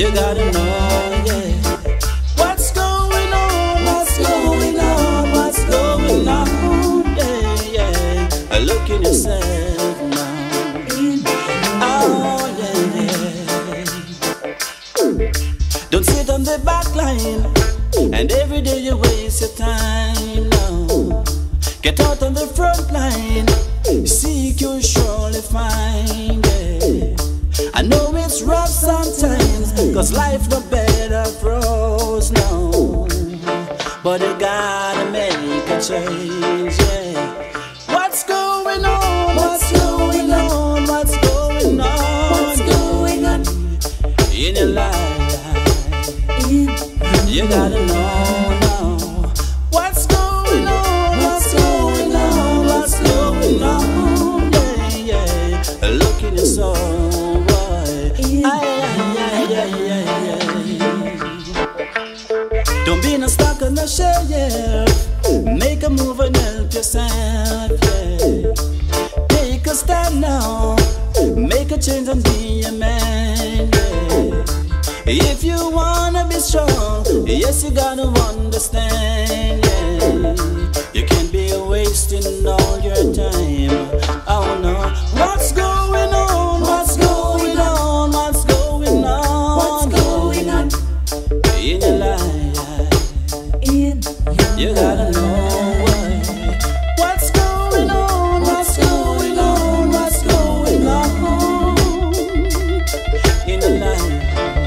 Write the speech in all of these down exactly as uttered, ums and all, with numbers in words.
You gotta know, yeah. What's going on? What's going on? What's going on? Yeah, yeah. Look in yourself now. Oh, yeah. Don't sit on the back line, and every day you waste your time now. Get out on the front line, seek you'll surely find it. I know it's rough sometimes, cause life no better for us now. But you gotta make a change, yeah. What's going on? What's going on? What's going on? What's going on in your life? You gotta know now. What's going on? What's going on? What's going on? Yeah, yeah. Look in your soul, boy. Aye, aye, aye, aye, aye. Don't be no stuck on the shelf, yeah. Make a move and help yourself, yeah. Take a stand now. Make a change and be a man, yeah. If you wanna be strong, yes, you gotta understand, yeah. You can't be wasting all your time. Oh no. What's going on? What's going on? What's going on? What's going on in your life? In you gotta know why. What's going on? What's going on? What's going on in your life?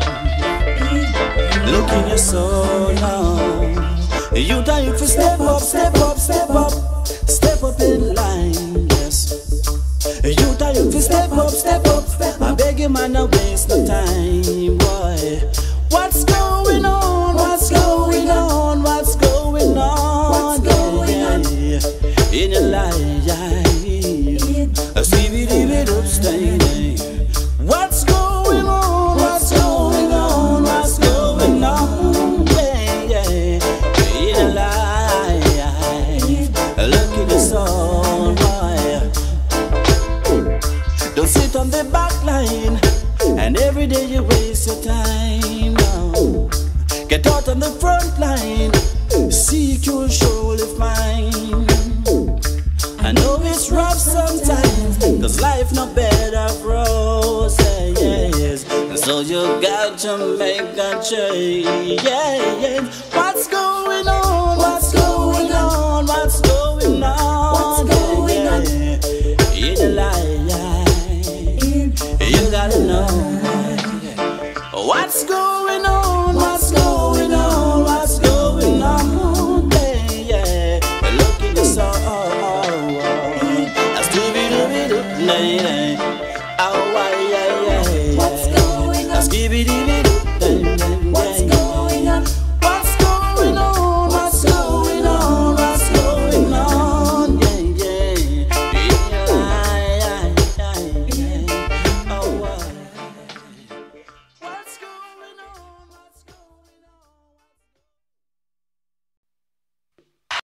Look in your soul now. You time to step up, step up, step up, step up in line, yes. You time to step up, step up. I beg you, man, don't waste no time, boy. What's going on? What's going on? What's going on? What's going on in your life? See me leave it up, stay there. What's going on? What's going on? What's going on? Yeah, yeah. In your life, look in your soul, boy. Don't sit on the back line, and every day you waste your time now. Get out on the front line, seek you'll surely find. I know it's rough sometimes, cause life no better for us, yeah, yes. So you got to make a change, yeah, yeah. What's going on? What's going on? What's going on? What's going on in your life? You gotta know. What's going on? What's going on? What's going on? Yeah, yeah. Look in the soul. I still be doing it, lady.